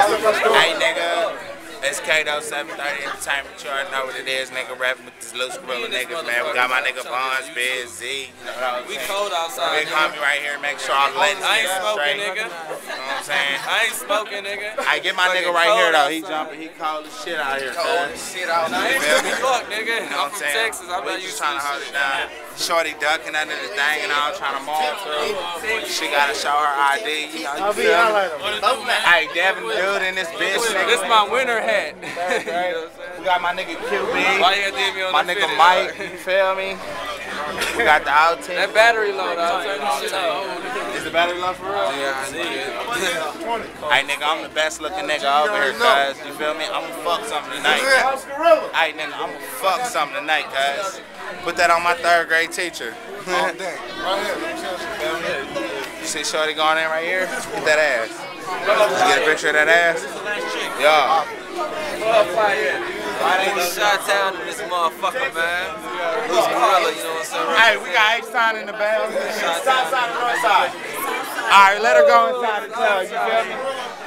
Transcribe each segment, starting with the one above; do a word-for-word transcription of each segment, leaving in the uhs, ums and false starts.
Hey, nigga. It's Kato seven thirty Entertainment. You already know what it is, nigga. Rapping with this little Skrilla niggas, man. We got my nigga Bonds, Biz, Z. You know what I'm We saying? cold outside. Big homie right here. Make sure all the ladies I ain't get smoking, straight. nigga. You know what I'm saying? I ain't smoking, nigga. I get my nigga right here, though. He jumping. He cold as shit out here, Cold cuz. as shit out here. I ain't from New York, nigga. I'm from Texas. I'm not We used just to trying to hold this it down. Shorty ducking under the thing and all, trying to maul through. She gotta show her I D. You know, you feel me? Hey, Devin dude in this bitch, nigga. This my winter hat. We got my nigga Q B. Why you gotta leave me on My the nigga fitted, Mike, dog? you feel me? We got the out team. That battery low, dog. Turn this shit off. Is the battery low for real? Yeah, I need it. Hey nigga, I'm the best looking nigga over here, cuz. You feel me? I'ma fuck something tonight. Hey nigga, I'ma fuck something tonight, cuz. Put that on my third grade teacher. You see Shorty going in right here? Get that ass. You get a picture of that ass? Yeah. Chi-Town in this motherfucker, man. Who's Skrilla, you know what I'm saying? Hey, we got H-Town in the bell. South side and north side. Alright, let her go inside the club, you feel me?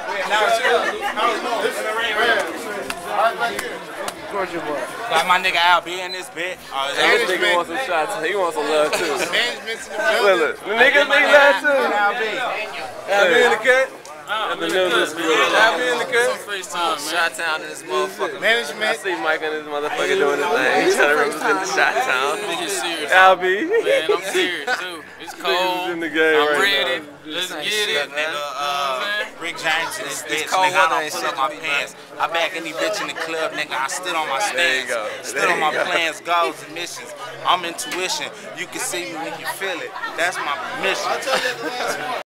Got my nigga Al B in this bit. Oh, This nigga wants some shots. He wants some love too. Management's in the Look, building. look. The niggas need love too. Al B. Al B in the cut. Al B in the cut. Chi-Town in this motherfucker. I Management. see Mike and this motherfucker doing his thing. He's trying to represent the Chi-Town. Nigga serious. Al B. Man, I'm serious too. It's Niggas cold. in the game I'm right ready. now. Let's get it. Nigga, uh, Rick James in this bitch, cold nigga, I weather don't pull up my pants. I back any bitch in the club, nigga, I stood on my There you stance. go. Stood There on my you go. plans, goals, and missions. I'm intuition. You can see me when you feel it. That's my mission.